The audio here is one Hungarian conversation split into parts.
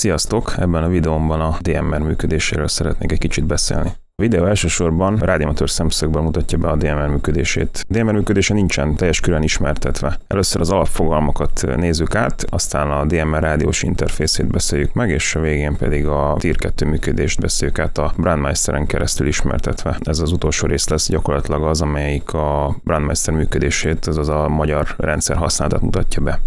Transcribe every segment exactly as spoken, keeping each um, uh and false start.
Sziasztok! Ebben a videómban a dé em er működéséről szeretnék egy kicsit beszélni. A videó elsősorban rádióamatőr szemszögből mutatja be a dé em er működését. A dé em er működése nincsen teljes körűen ismertetve. Először az alapfogalmakat nézzük át, aztán a dé em er rádiós interfészét beszéljük meg, és a végén pedig a tier kettő működést beszéljük át a Brandmeisteren keresztül ismertetve. Ez az utolsó rész lesz gyakorlatilag az, amelyik a Brandmeister működését, azaz a magyar rendszer használatát mutatja be.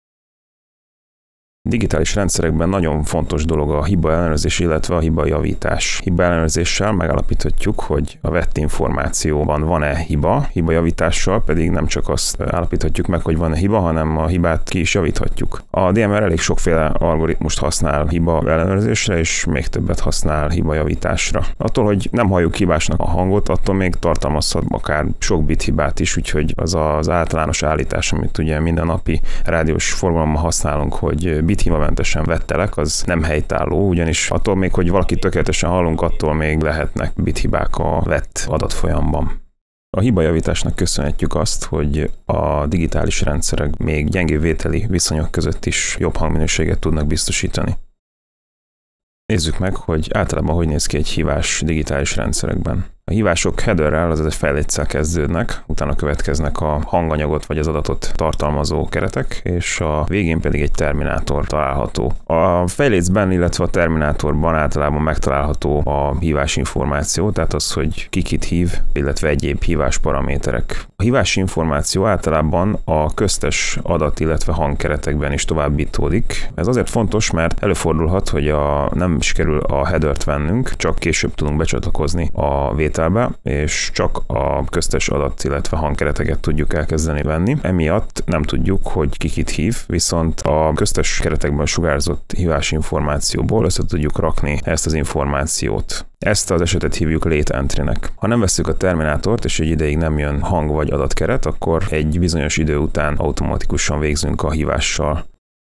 Digitális rendszerekben nagyon fontos dolog a hiba ellenőrzés, illetve a hiba javítás. Hiba ellenőrzéssel megállapíthatjuk, hogy a vett információban van-e hiba, hiba javítással pedig nem csak azt állapíthatjuk meg, hogy van-e hiba, hanem a hibát ki is javíthatjuk. A dé em er elég sokféle algoritmust használ hiba ellenőrzésre, és még többet használ hiba javításra. Attól, hogy nem halljuk hibásnak a hangot, attól még tartalmazhat akár sok bit hibát is, úgyhogy az az általános állítás, amit ugye mindennapi rádiós forgalomban használunk, hogy bit hibamentesen vettelek, az nem helytálló, ugyanis attól még, hogy valaki tökéletesen hallunk, attól még lehetnek bithibák a vett adatfolyamban. A hibajavításnak köszönhetjük azt, hogy a digitális rendszerek még gyengébb vételi viszonyok között is jobb hangminőséget tudnak biztosítani. Nézzük meg, hogy általában hogy néz ki egy hívás digitális rendszerekben. A hívások headerrel, azaz egy fejléccel kezdődnek, utána következnek a hanganyagot vagy az adatot tartalmazó keretek, és a végén pedig egy terminátor található. A fejlécben, illetve a terminátorban általában megtalálható a hívás információ, tehát az, hogy ki kit hív, illetve egyéb hívás paraméterek. A hívás információ általában a köztes adat, illetve hangkeretekben is tovább bitódik. Ez azért fontos, mert előfordulhat, hogy a, nem sikerül a headert vennünk, csak később tudunk becsatlakozni a vétel és csak a köztes adat, illetve hangkereteket tudjuk elkezdeni venni. Emiatt nem tudjuk, hogy ki kit hív, viszont a köztes keretekben sugárzott hívás információból össze tudjuk rakni ezt az információt. Ezt az esetet hívjuk late entry-nek. Ha nem vesszük a terminátort, és egy ideig nem jön hang vagy adatkeret, akkor egy bizonyos idő után automatikusan végzünk a hívással.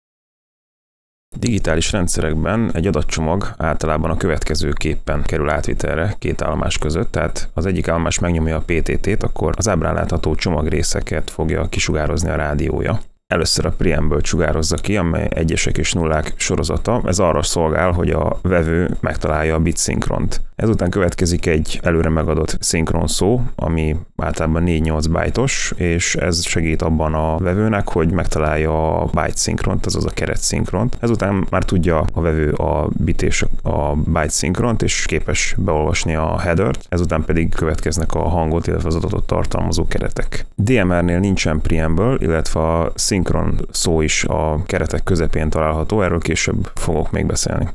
Digitális rendszerekben egy adatcsomag általában a következőképpen kerül átvitelre két állomás között, tehát az egyik állomás megnyomja a pé té té-t, akkor az ábrán látható csomagrészeket fogja kisugározni a rádiója. Először a preamble sugározza ki, amely egyesek és nullák sorozata. Ez arra szolgál, hogy a vevő megtalálja a bit szinkront. Ezután következik egy előre megadott szinkron szó, ami általában négy-nyolc bájtos, és ez segít abban a vevőnek, hogy megtalálja a byte szinkront, azaz a keret szinkront. Ezután már tudja a vevő a bit és a byte szinkront, és képes beolvasni a headert, ezután pedig következnek a hangot, illetve az adatot tartalmazó keretek. dé em er-nél nincsen preamble, illetve a szinkron szó is a keretek közepén található, erről később fogok még beszélni.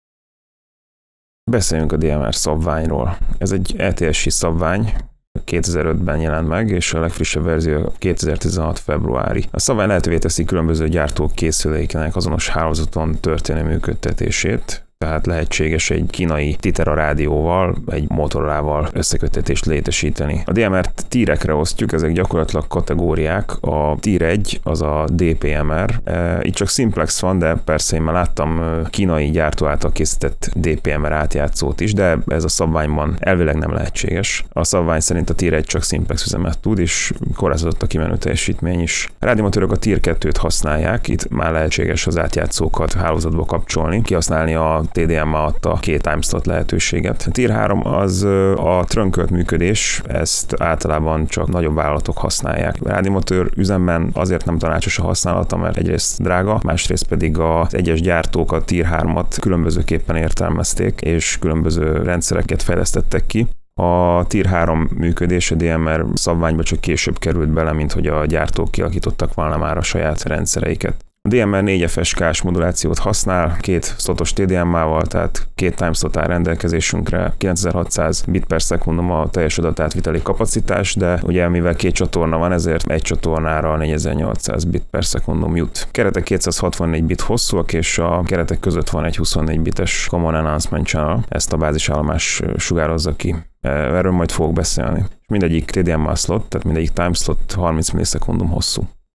Beszéljünk a dé em er szabványról. Ez egy é té es-i szabvány, kétezer-ötben jelent meg, és a legfrissebb verzió kétezer-tizenhat februári. A szabvány lehetővé teszi különböző gyártók készülékének azonos hálózaton történő működtetését, tehát lehetséges egy kínai Titera rádióval, egy Motorolával összeköttetést létesíteni. A dé em er-t tírekre osztjuk, ezek gyakorlatilag kategóriák. A tier egy az a dé pé em er. Itt csak simplex van, de persze én már láttam kínai gyártó által készített dé pé em er átjátszót is, de ez a szabványban elvileg nem lehetséges. A szabvány szerint a tier egy csak simplex üzemet tud, és korlátozott a kimenő teljesítmény is. A rádióamatőrök a tier kettőt használják, itt már lehetséges az átjátszókat hálózatba kapcsolni, kihasználni a té dé em adta két timeslot lehetőséget. A tier három az a trönkölt működés, ezt általában csak nagyobb vállalatok használják. A rádióamatőr üzemben azért nem tanácsos a használata, mert egyrészt drága, másrészt pedig az egyes gyártók a tier hármat különbözőképpen értelmezték, és különböző rendszereket fejlesztettek ki. A tier három működés a dé em er szabványba csak később került bele, mint hogy a gyártók kialakítottak volna már a saját rendszereiket. A dé em er négy ef es ká-s modulációt használ, két szlotos té dé em á-val, tehát két timeslot áll rendelkezésünkre, kilencezer-hatszáz bit per szekundum a teljes adatátviteli kapacitás, de ugye mivel két csatorna van, ezért egy csatornára négyezer-nyolcszáz bit per szekundum jut. Keretek kétszázhatvannégy bit hosszúak, és a keretek között van egy huszonnégy bites Common Enhancement Channel, ezt a bázisállomás sugározza ki. Erről majd fogok beszélni. Mindegyik té dé em á slot, tehát mindegyik timeslot harminc millisekundum hosszú.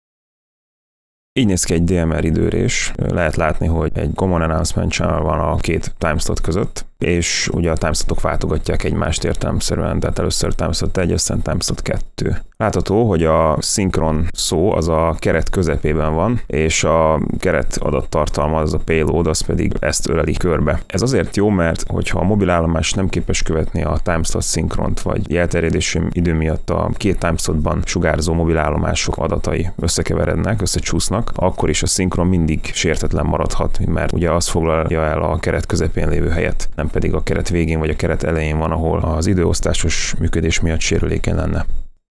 Így néz ki egy dé em er időrés. Lehet látni, hogy egy Common Enhancement Channel van a két timeslot között. és ugye a timeslotok váltogatják egymást értelemszerűen, tehát először timeslot egy, aztán timeslot kettő. Látható, hogy a szinkron szó az a keret közepében van, és a keret adattartalma, az a payload, az pedig ezt öleli körbe. Ez azért jó, mert hogyha a mobilállomás nem képes követni a timeslot szinkront, vagy elterjedési idő miatt a két timeslotban sugárzó mobilállomások adatai összekeverednek, összecsúsznak, akkor is a szinkron mindig sértetlen maradhat, mert ugye az foglalja el a keret közepén lévő helyet, nem pedig a keret végén vagy a keret elején van, ahol az időosztásos működés miatt sérülékeny lenne.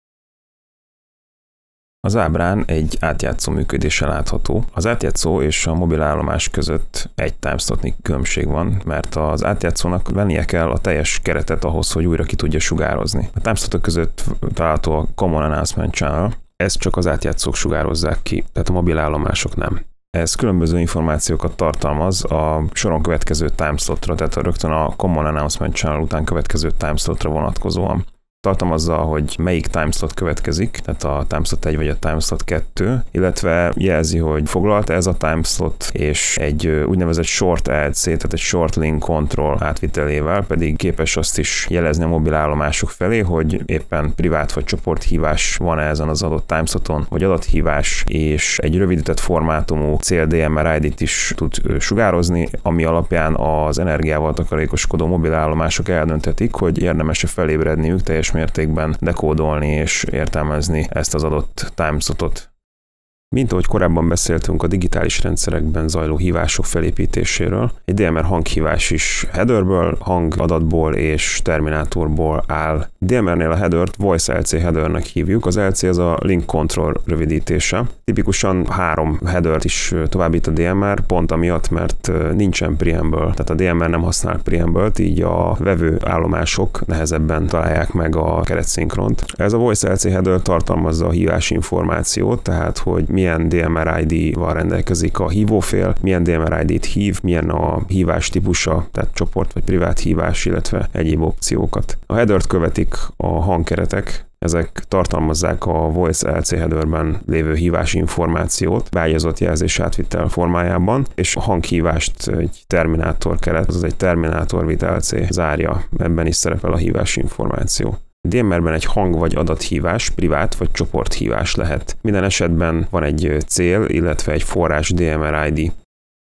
Az ábrán egy átjátszó működése látható. Az átjátszó és a mobilállomás között egy timeslotnyi különbség van, mert az átjátszónak vennie kell a teljes keretet ahhoz, hogy újra ki tudja sugározni. A timeslotok között található a Common Announcement Channel, ezt csak az átjátszók sugározzák ki, tehát a mobilállomások nem. Ez különböző információkat tartalmaz a soron következő timeslotra, tehát rögtön a Common Announcement Channel után következő timeslotra vonatkozóan. Tartalmazza, hogy melyik timeslot következik, tehát a timeslot egy vagy a timeslot kettő, illetve jelzi, hogy foglalta ez a timeslot, és egy úgynevezett short L C, tehát egy short link control átvitelével pedig képes azt is jelezni a mobilállomások felé, hogy éppen privát vagy csoporthívás van-e ezen az adott timesloton, vagy adathívás, és egy rövidített formátumú cél D M R I D-t is tud sugározni, ami alapján az energiával takarékoskodó mobilállomások eldönthetik, hogy érdemes-e felébredniük teljes mértékben dekódolni és értelmezni ezt az adott timeslotot. Mint ahogy korábban beszéltünk a digitális rendszerekben zajló hívások felépítéséről, egy D M R hanghívás is headerből, hangadatból és terminátorból áll. D M R-nél a headert Voice L C headernek hívjuk, az L C az a Link Control rövidítése. Tipikusan három headert is továbbít a D M R, pont amiatt, mert nincsen preamble, tehát a D M R nem használ preamble-t, így a vevő állomások nehezebben találják meg a keretszinkront. Ez a Voice L C header tartalmazza a hívás információt, tehát hogy milyen D M R I D-val rendelkezik a hívófél, milyen D M R I D-t hív, milyen a hívás típusa, tehát csoport vagy privát hívás, illetve egyéb opciókat. A headert követik a hangkeretek, ezek tartalmazzák a Voice L C headerben lévő hívás információt beágyazott jelzés átvitel formájában, és a hanghívást egy terminátor keret, azaz egy terminátor with L C zárja, ebben is szerepel a hívás információ. D M R-ben egy hang vagy adathívás, privát vagy csoporthívás lehet. Minden esetben van egy cél, illetve egy forrás D M R I D.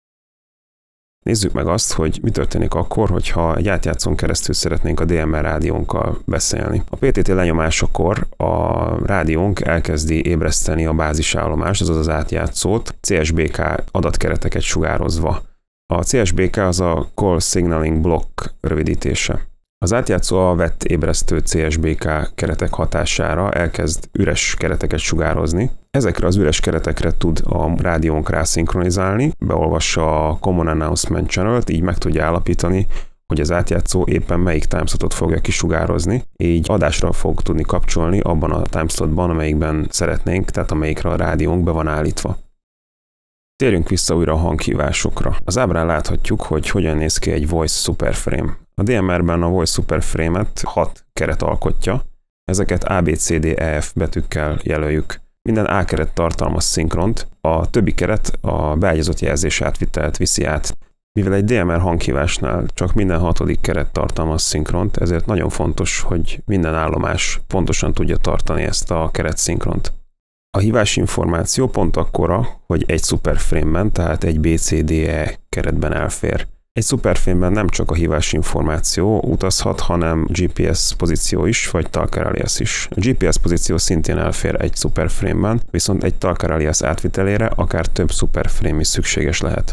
Nézzük meg azt, hogy mi történik akkor, hogyha egy átjátszón keresztül szeretnénk a D M R rádiónkkal beszélni. A P T T lenyomásakor a rádiónk elkezdi ébreszteni a bázisállomást, azaz az átjátszót, C S B K adatkereteket sugározva. A C S B K az a Call Signaling Block rövidítése. Az átjátszó a vett ébresztő C S B K keretek hatására elkezd üres kereteket sugározni. Ezekre az üres keretekre tud a rádiónk rászinkronizálni, beolvassa a Common Announcement Channel-t, így meg tudja állapítani, hogy az átjátszó éppen melyik timeslotot fogja kisugározni, így adásra fog tudni kapcsolni abban a timeslotban, amelyikben szeretnénk, tehát amelyikre a rádiónk be van állítva. Térjünk vissza újra a hanghívásokra. Az ábrán láthatjuk, hogy hogyan néz ki egy Voice Superframe. A D M R-ben a Voice Superframe-et hat keret alkotja, ezeket A, B, C, D, E, F betűkkel jelöljük. Minden A keret tartalmaz szinkront, a többi keret a beágyazott jelzés átvitelt viszi át. Mivel egy D M R hanghívásnál csak minden hatodik keret tartalmaz szinkront, ezért nagyon fontos, hogy minden állomás pontosan tudja tartani ezt a keret szinkront. A hívás információ pont akkora, hogy egy superframe-ben, tehát egy B C D E keretben elfér. Egy superframe-ben nem csak a hívás információ utazhat, hanem G P S pozíció is, vagy talker alias is. A G P S pozíció szintén elfér egy superframe-ben, viszont egy talker alias átvitelére akár több superframe is szükséges lehet.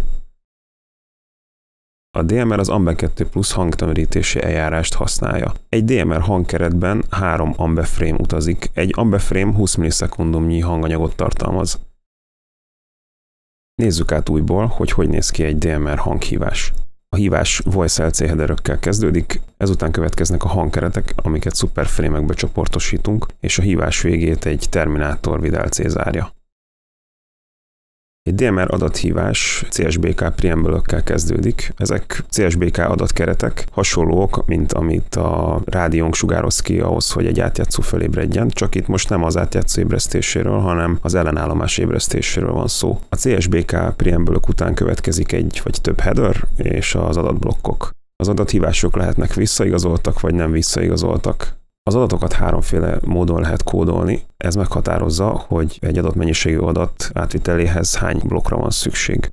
A D M R az AMBE kettő plusz hangtömörítési eljárást használja. Egy D M R hangkeretben három AMBE frame utazik, egy AMBE frame húsz millisekundumnyi hanganyagot tartalmaz. Nézzük át újból, hogy hogy néz ki egy D M R hanghívás. A hívás Voice L C headerökkel kezdődik, ezután következnek a hangkeretek, amiket superframe-ekbe csoportosítunk, és a hívás végét egy terminátor with L C zárja. Egy D M R adathívás C S B K preamble-ökkel kezdődik. Ezek C S B K adatkeretek hasonlók, mint amit a rádiónk sugároz ki ahhoz, hogy egy átjátszó felébredjen, csak itt most nem az átjátszó ébresztéséről, hanem az ellenállomás ébresztéséről van szó. A C S B K preamble-ök után következik egy vagy több header és az adatblokkok. Az adathívások lehetnek visszaigazoltak, vagy nem visszaigazoltak. Az adatokat háromféle módon lehet kódolni, ez meghatározza, hogy egy adott mennyiségű adat átviteléhez hány blokkra van szükség.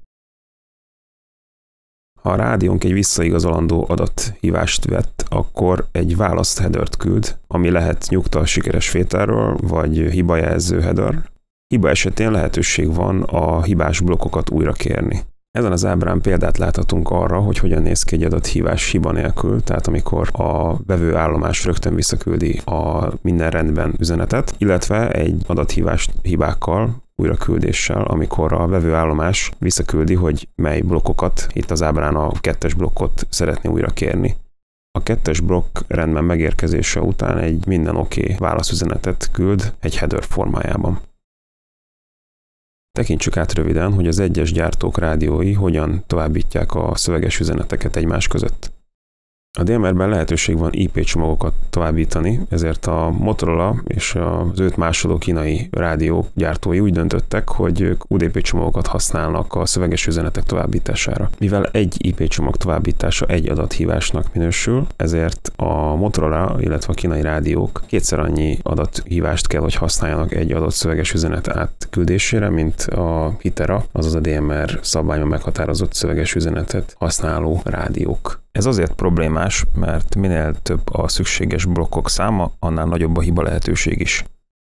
Ha a rádiónk egy visszaigazolandó adathívást vett, akkor egy választ headert küld, ami lehet nyugta sikeres vételről, vagy hibajelző header. Hiba esetén lehetőség van a hibás blokkokat újra kérni. Ezen az ábrán példát láthatunk arra, hogy hogyan néz ki egy adathívás hiba nélkül, tehát amikor a vevőállomás rögtön visszaküldi a minden rendben üzenetet, illetve egy adathívást hibákkal, újraküldéssel, amikor a vevőállomás visszaküldi, hogy mely blokkokat, itt az ábrán a kettes blokkot szeretné újra kérni. A kettes blokk rendben megérkezése után egy minden oké okay válaszüzenetet küld egy header formájában. Tekintsük át röviden, hogy az egyes gyártók rádiói hogyan továbbítják a szöveges üzeneteket egymás között. A dé em er-ben lehetőség van i pé csomagokat továbbítani, ezért a Motorola és az őt másoló kínai rádió gyártói úgy döntöttek, hogy ők u dé pé csomagokat használnak a szöveges üzenetek továbbítására. Mivel egy i pé csomag továbbítása egy adathívásnak minősül, ezért a Motorola, illetve a kínai rádiók kétszer annyi adathívást kell, hogy használjanak egy adott szöveges üzenet átküldésére, mint a Hitera, azaz a dé em er szabványban meghatározott szöveges üzenetet használó rádiók. Ez azért problémás, mert minél több a szükséges blokkok száma, annál nagyobb a hiba lehetőség is.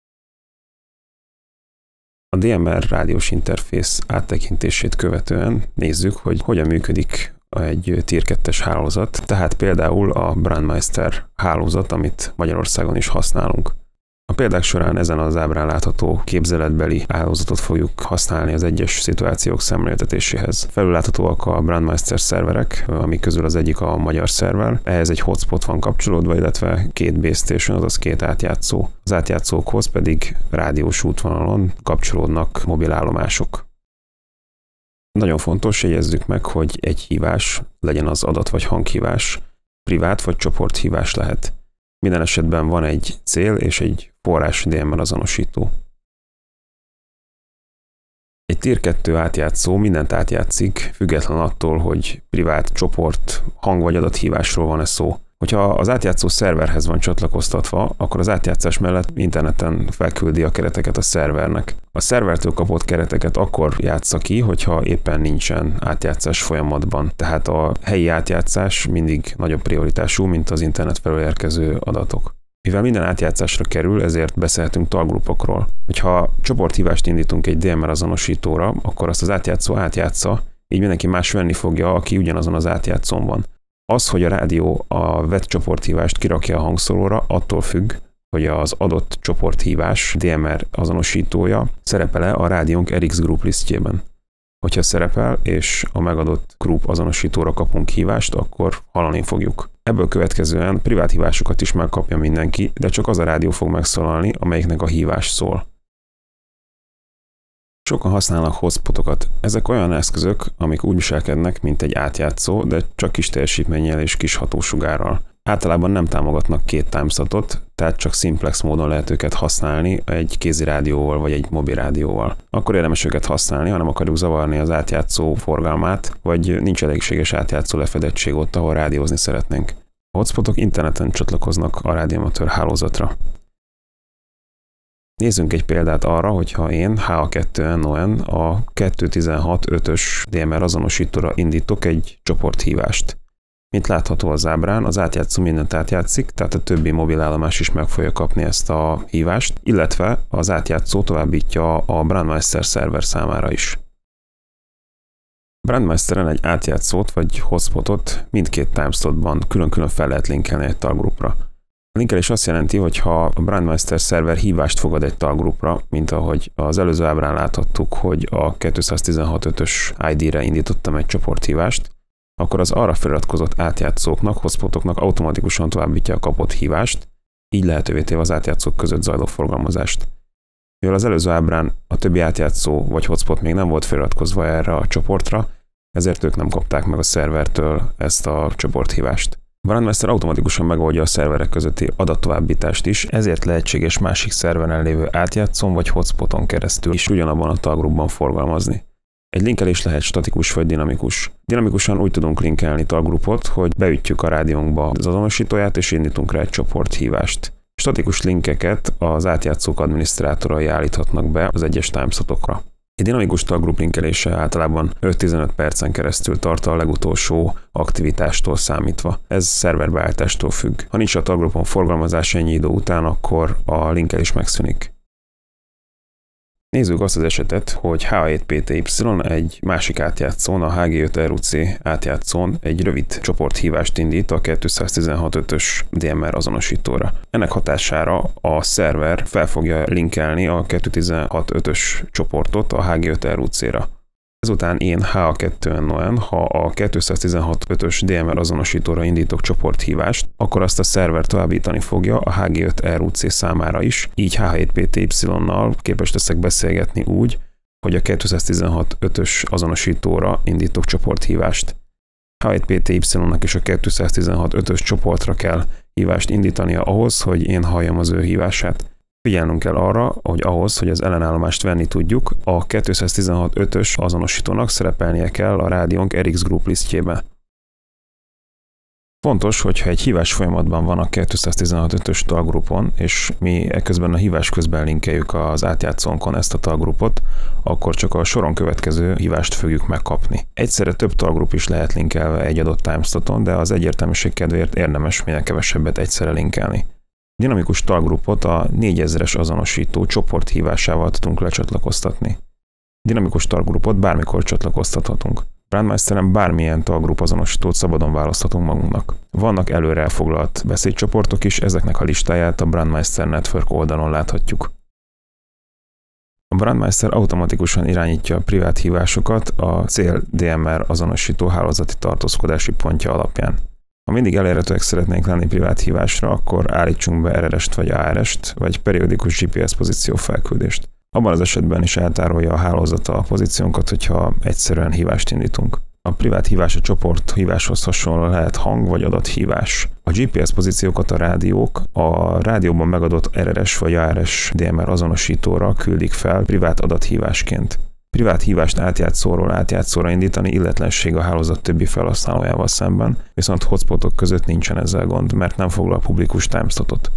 A dé em er rádiós interfész áttekintését követően nézzük, hogy hogyan működik egy tier kettes hálózat, tehát például a Brandmeister hálózat, amit Magyarországon is használunk. A példák során ezen az ábrán látható képzeletbeli hálózatot fogjuk használni az egyes szituációk szemléltetéséhez. Felülláthatóak a Brandmeister szerverek, amik közül az egyik a magyar szerver. Ehhez egy hotspot van kapcsolódva, illetve két base station, azaz két átjátszó. Az átjátszókhoz pedig rádiós útvonalon kapcsolódnak mobilállomások. Nagyon fontos, jegyezzük meg, hogy egy hívás, legyen az adat vagy hanghívás, privát vagy csoporthívás lehet. Minden esetben van egy cél és egy forrás dé em er azonosító. Egy tier kettő átjátszó mindent átjátszik, független attól, hogy privát, csoport, hang vagy adathívásról van-e szó. Hogyha az átjátszó szerverhez van csatlakoztatva, akkor az átjátszás mellett interneten felküldi a kereteket a szervernek. A szervertől kapott kereteket akkor játsza ki, hogyha éppen nincsen átjátszás folyamatban. Tehát a helyi átjátszás mindig nagyobb prioritású, mint az internet felől érkező adatok. Mivel minden átjátszásra kerül, ezért beszélhetünk taggrupokról. Hogyha csoporthívást indítunk egy dé em er azonosítóra, akkor azt az átjátszó átjátsza, így mindenki más venni fogja, aki ugyanazon az átjátszón van. Az, hogy a rádió a vett csoporthívást kirakja a hangszóróra, attól függ, hogy az adott csoporthívás dé em er azonosítója szerepel-e a rádiónk er iksz group lisztjében. Hogyha szerepel, és a megadott group azonosítóra kapunk hívást, akkor hallani fogjuk. Ebből következően privát hívásokat is megkapja mindenki, de csak az a rádió fog megszólalni, amelyiknek a hívás szól. Sokan használnak hotspotokat. Ezek olyan eszközök, amik úgy viselkednek, mint egy átjátszó, de csak kis teljesítménnyel és kis hatósugárral. Általában nem támogatnak két timestatot, tehát csak simplex módon lehet őket használni egy kézi rádióval vagy egy mobil rádióval. Akkor érdemes őket használni, ha nem akarjuk zavarni az átjátszó forgalmát, vagy nincs elégséges átjátszó lefedettség ott, ahol rádiózni szeretnénk. A hotspotok interneten csatlakoznak a rádióamatőr hálózatra. Nézzünk egy példát arra, hogyha én há á kettő en o en a kettő tizenhat ötös dé em er azonosítóra indítok egy csoporthívást. Mint látható az ábrán, az átjátszó mindent átjátszik, tehát a többi mobilállomás is meg fogja kapni ezt a hívást, illetve az átjátszó továbbítja a Brandmeister szerver számára is. Brandmeisteren egy átjátszót vagy hotspotot mindkét timestopban külön-külön fel lehet linkelni egy taggrupra. A linkelés azt jelenti, hogy ha a Brandmeister szerver hívást fogad egy taggrupra, mint ahogy az előző ábrán láthattuk, hogy a kétszáztizenhat ötös i dé-re indítottam egy csoporthívást, akkor az arra feliratkozott átjátszóknak, hotspotoknak automatikusan továbbítja a kapott hívást, így lehetővé téve az átjátszók között zajló forgalmazást. Mivel az előző ábrán a többi átjátszó vagy hotspot még nem volt feliratkozva erre a csoportra, ezért ők nem kapták meg a szervertől ezt a csoporthívást. Brandmeister automatikusan megoldja a szerverek közötti adattovábbítást is, ezért lehetséges másik szerveren lévő átjátszón vagy hotspoton keresztül is ugyanabban a taggrupban forgalmazni. Egy linkelés lehet statikus vagy dinamikus. Dinamikusan úgy tudunk linkelni taggrupot, hogy beütjük a rádiónkba az azonosítóját és indítunk rá egy csoporthívást. Statikus linkeket az átjátszók adminisztrátorai állíthatnak be az egyes timeslotokra. Egy dinamikus taggrup linkelése általában öt-tizenöt percen keresztül tart a legutolsó aktivitástól számítva. Ez szerverbeállítástól függ. Ha nincs a taggrupon forgalmazás ennyi idő után, akkor a linkelés megszűnik. Nézzük azt az esetet, hogy H hét P T Y egy másik átjátszón, a H G öt R U C átjátszón egy rövid csoporthívást indít a kétszáztizenhat ötös D M R azonosítóra. Ennek hatására a szerver fel fogja linkelni a kétszáztizenhat ötös csoportot a H G öt R U C-ra. Ezután én H kettő N O N, ha a kétszáztizenhat ötös D M R azonosítóra indítok csoporthívást, akkor azt a szerver továbbítani fogja a H G öt R U C számára is, így H hét P T Y-nal képes leszek beszélgetni úgy, hogy a kétszáztizenhat ötös azonosítóra indítok csoporthívást. H hét P T Y-nak is a kétszáztizenhat ötös csoportra kell hívást indítania ahhoz, hogy én halljam az ő hívását. Figyelnünk kell arra, hogy ahhoz, hogy az ellenállomást venni tudjuk, a kétszáztizenhat ötös azonosítónak szerepelnie kell a rádiónk R X Group lisztjébe. Fontos, hogyha egy hívás folyamatban van a kétszáztizenhat ötös taggrupon, és mi ekközben a hívás közben linkeljük az átjátszónkon ezt a taggrupot, akkor csak a soron következő hívást fogjuk megkapni. Egyszerre több taggrup is lehet linkelve egy adott timesloton, de az egyértelműség kedvéért érdemes minél kevesebbet egyszerre linkelni. Dinamikus taggrupot a négyezres azonosító csoporthívásával tudunk lecsatlakoztatni. Dinamikus taggrupot bármikor csatlakoztathatunk. Brandmeisteren bármilyen taggrup azonosítót szabadon választhatunk magunknak. Vannak előre elfoglalt beszédcsoportok is, ezeknek a listáját a Brandmeister Network oldalon láthatjuk. A Brandmeister automatikusan irányítja a privát hívásokat a cél D M R azonosító hálózati tartózkodási pontja alapján. Ha mindig elérhetőek szeretnénk lenni privát hívásra, akkor állítsunk be R R S-t vagy A R S-t, vagy periódikus G P S pozíció felküldést. Abban az esetben is eltárolja a hálózata a pozíciónkat, hogyha egyszerűen hívást indítunk. A privát hívás a csoport híváshoz hasonlóan lehet hang vagy adathívás. A G P S pozíciókat a rádiók a rádióban megadott R R S vagy A R S D M R azonosítóra küldik fel privát adathívásként. Privát hívást átjátszóról átjátszóra indítani illetlenség a hálózat többi felhasználójával szemben, viszont hotspotok között nincsen ezzel gond, mert nem foglal publikus timeslotot.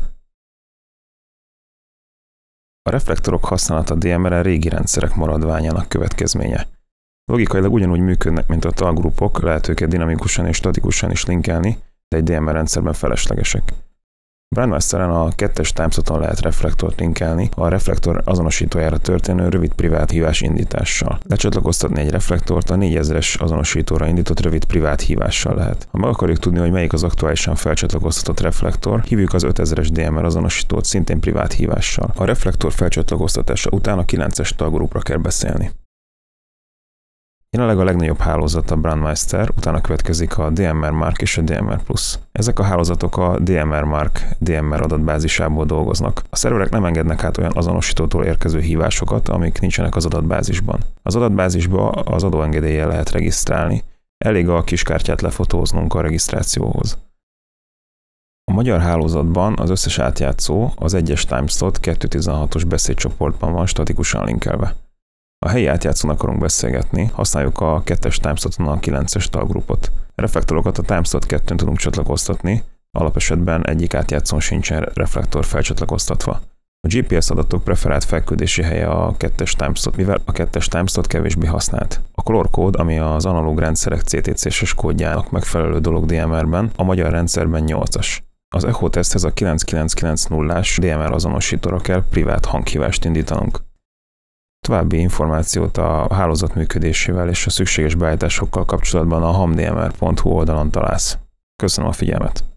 A reflektorok használata D M R-en régi rendszerek maradványának következménye. Logikailag ugyanúgy működnek, mint a taggrupok, lehet őket dinamikusan és statikusan is linkelni, de egy D M R rendszerben feleslegesek. Brandmeisteren a kettes timesloton lehet reflektort linkelni, a reflektor azonosítójára történő rövid privát hívás indítással. Lecsatlakoztatni egy reflektort a négyezres azonosítóra indított rövid privát hívással lehet. Ha meg akarjuk tudni, hogy melyik az aktuálisan felcsatlakoztatott reflektor, hívjuk az ötezres D M R azonosítót szintén privát hívással. A reflektor felcsatlakoztatása után a kilences taggrupra kell beszélni. Jelenleg a legnagyobb hálózat a Brandmeister, utána következik a D M R Mark és a D M R Plus. Ezek a hálózatok a D M R Mark D M R adatbázisából dolgoznak. A szerverek nem engednek át olyan azonosítótól érkező hívásokat, amik nincsenek az adatbázisban. Az adatbázisba az adóengedéllyel lehet regisztrálni, elég a kiskártyát lefotóznunk a regisztrációhoz. A magyar hálózatban az összes átjátszó az egyes timeslot kétszáztizenhatos beszédcsoportban van statikusan linkelve. A helyi átjátszón akarunk beszélgetni, használjuk a kettes timesloton a kilences taggrupot. Reflektorokat a timeslot kettőn tudunk csatlakoztatni, alapesetben egyik átjátszón sincsen reflektor felcsatlakoztatva. A G P S adatok preferált felküldési helye a kettes timeslot, mivel a kettes timeslot kevésbé használt. A color kód, ami az analóg rendszerek C T C S-es kódjának megfelelő dolog D M R-ben, a magyar rendszerben nyolcas. Az Echo teszthez a kilenc kilenc kilenc nullás D M R azonosítóra kell privát hanghívást indítanunk. További információt a hálózat működésével és a szükséges beállításokkal kapcsolatban a hamdmr pont hu oldalon találsz. Köszönöm a figyelmet!